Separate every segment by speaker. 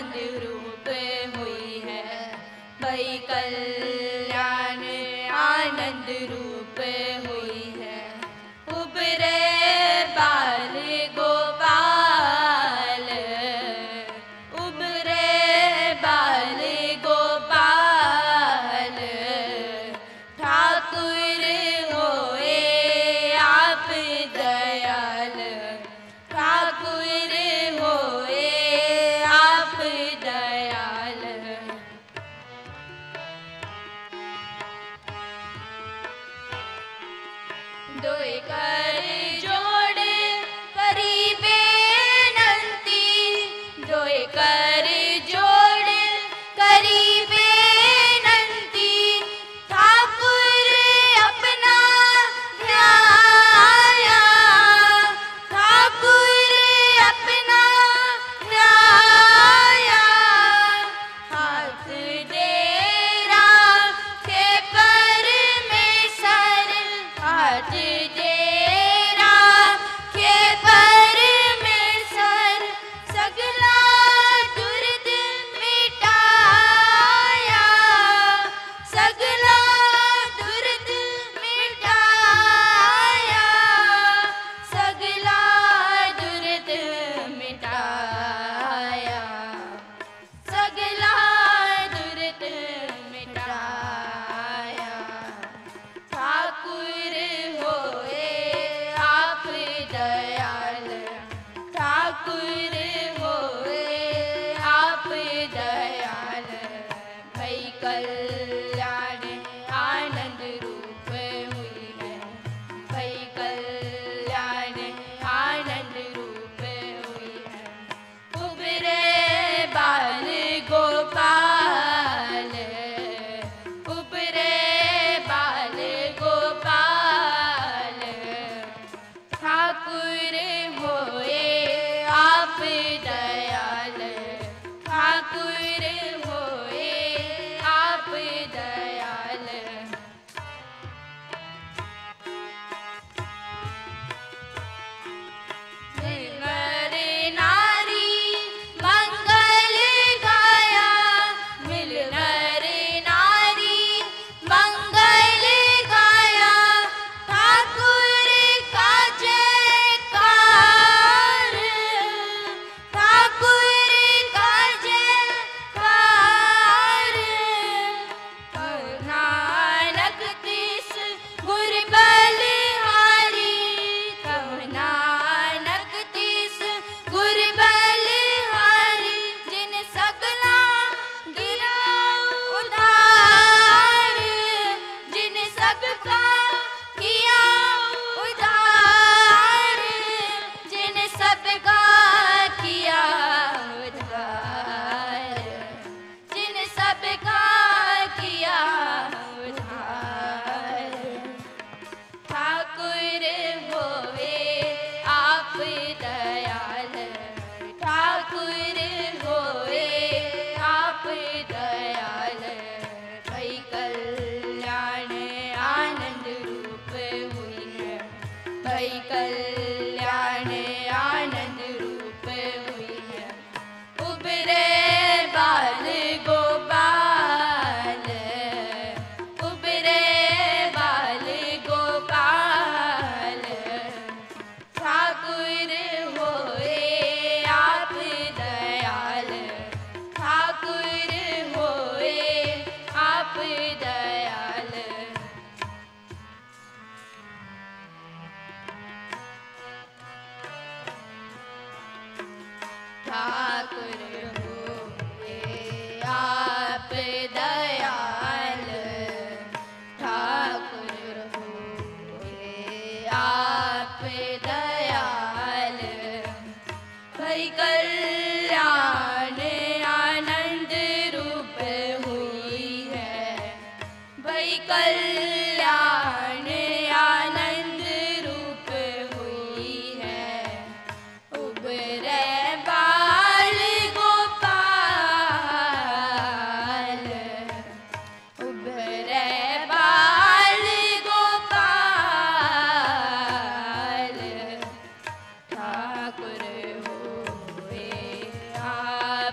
Speaker 1: आनंद रूप हुई है। भई कल्याण आनंद रूप हुई है। उबरे बाल गोपाल, उबरे बाल गोपाल, ठाकुर होए आप दयाल, ठाकुर होए आप दयाल।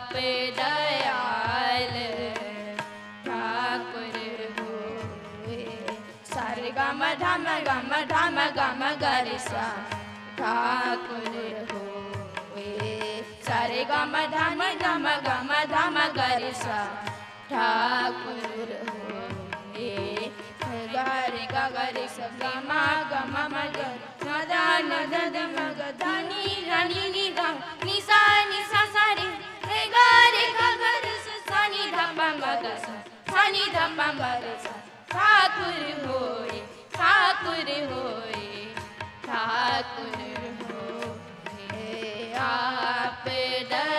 Speaker 1: आप दयाल ठाकुर होए। सारे गम धम गम गरि सा ठाकुर होए। सारे गम धम गरि सा ठाकुर होए। गरि गरि सा गम मगर नदान दद मग धनी धनी नि ध निसा निसा सारे रे गरि गरि सा नि ध मग सा नि ध मगर सा ठाकुर होए। ठाकुर होए। ठाकुर होए। आप